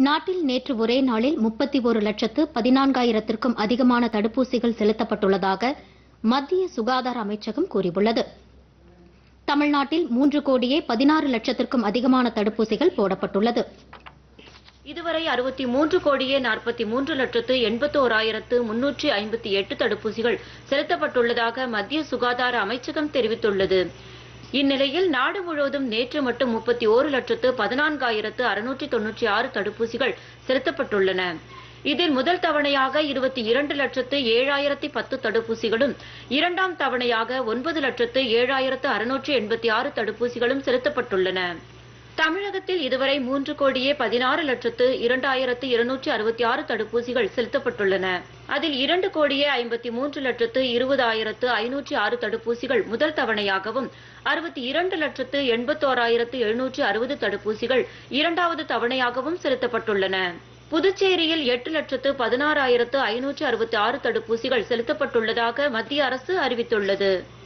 நாட்டில் நேற்று ஒரே நாளில் 31,14,000க்கும் அதிகமான தடுப்பூசிகள் செலுத்தப்பட்டுள்ளதாக மத்திய சுகாதார அமைச்சகம் கூறியுள்ளது. தமிழ்நாட்டில் 3,16,00,000க்கும் அதிகமான தடுப்பூசிகள் போடப்பட்டுள்ளது. இதுவரை 63,43,81,358 தடுப்பூசிகள் செலுத்தப்பட்டுள்ளதாக மத்திய சுகாதார அமைச்சகம் தெரிவித்துள்ளது. இந்நிலையில் நாடு முழுவதும் நேற்று மட்டும் 31,14,696 தடுப்பூசிகள் செலுத்தப்பட்டுள்ளன. இதில் முதல் தவணையாக 22,07,010 தடுப்பூசிகளும், இரண்டாம் தவணையாக 9,07,686 தடுப்பூசிகளும் செலுத்தப்பட்டுள்ளன. தமிழகத்தில் இதுவரை 3,16,02,266 தடுப்பூசிகள் செலுத்தப்பட்டுள்ளன. அதில் 2,53,20,506 தடுப்பூசிகள் முதல் தவணையாகவும், 62,81,760 தடுப்பூசிகள் இரண்டாவது தவணையாகவும் செலுத்தப்பட்டுள்ளன. புதுச்சேரியில் 8,16,566 தடுப்பூசிகள் செலுத்தப்பட்டுள்ளதாக மத்திய அரசு அறிவித்துள்ளது.